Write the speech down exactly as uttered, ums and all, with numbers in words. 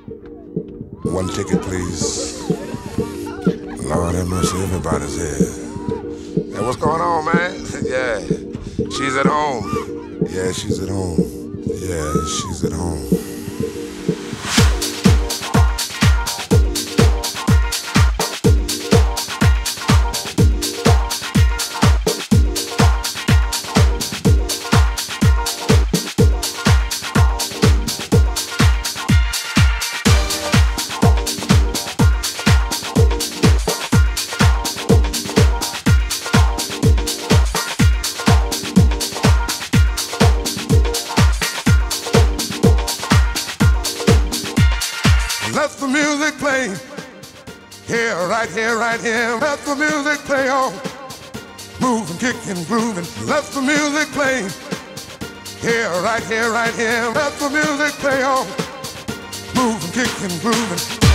One ticket, please. Lord have mercy, everybody's here. Hey, what's going on, man? Yeah, she's at home. Yeah, she's at home. Yeah, she's at home. Let the music play, here, right here, right here. Let the music play on, moving, kicking, grooving. Let the music play, here, right here, right here. Let the music play on, moving, kicking, grooving.